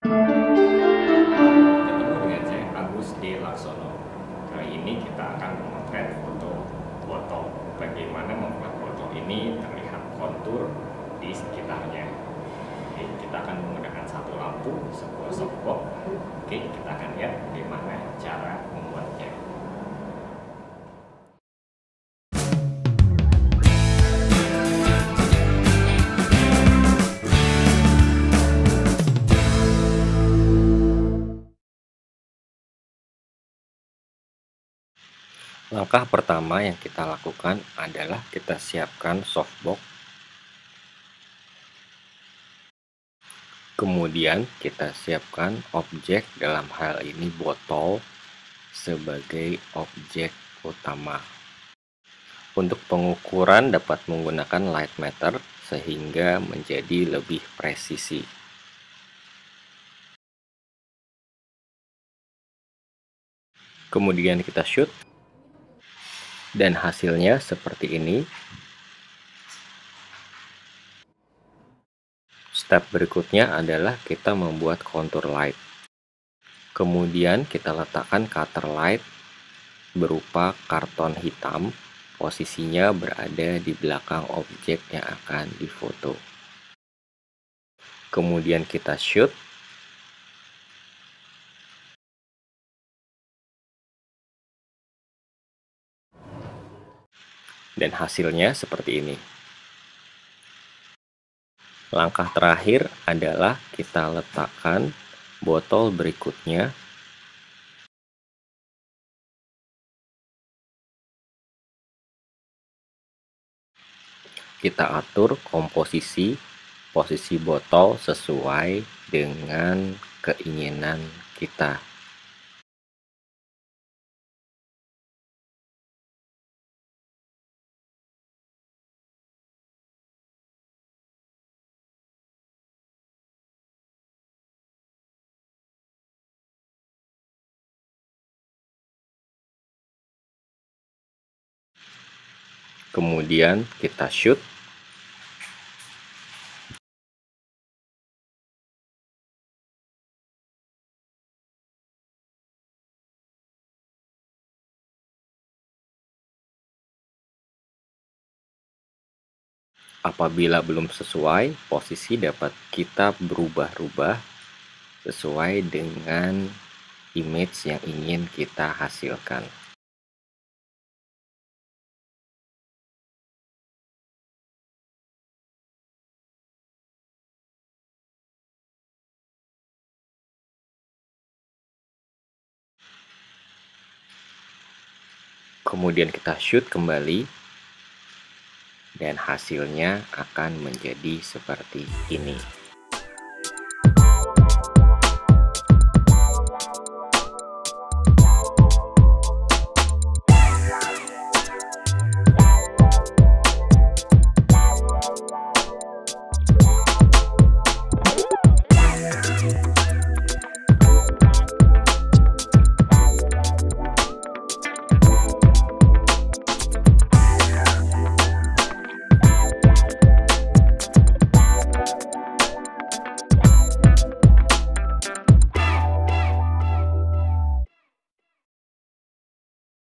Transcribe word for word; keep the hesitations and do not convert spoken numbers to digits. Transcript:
Ketemu dengan saya Agus D. Laksono. Kali ini kita akan memotret foto botol. Bagaimana membuat botol ini terlihat kontur di sekitarnya. Oke, kita akan menggunakan satu lampu, sebuah softbox. Oke, kita akan lihat bagaimana cara membuatnya. Langkah pertama yang kita lakukan adalah kita siapkan softbox. Kemudian kita siapkan objek, dalam hal ini botol, sebagai objek utama. Untuk pengukuran dapat menggunakan light meter sehingga menjadi lebih presisi. Kemudian kita shoot. Dan hasilnya seperti ini. Step berikutnya adalah kita membuat contour light. Kemudian kita letakkan cutter light berupa karton hitam. Posisinya berada di belakang objek yang akan difoto. Kemudian kita shoot. Dan hasilnya seperti ini. Langkah terakhir adalah kita letakkan botol berikutnya. Kita atur komposisi posisi botol sesuai dengan keinginan kita. Kemudian kita shoot. Apabila belum sesuai, posisi dapat kita berubah-ubah sesuai dengan image yang ingin kita hasilkan. Kemudian kita shoot kembali, dan hasilnya akan menjadi seperti ini.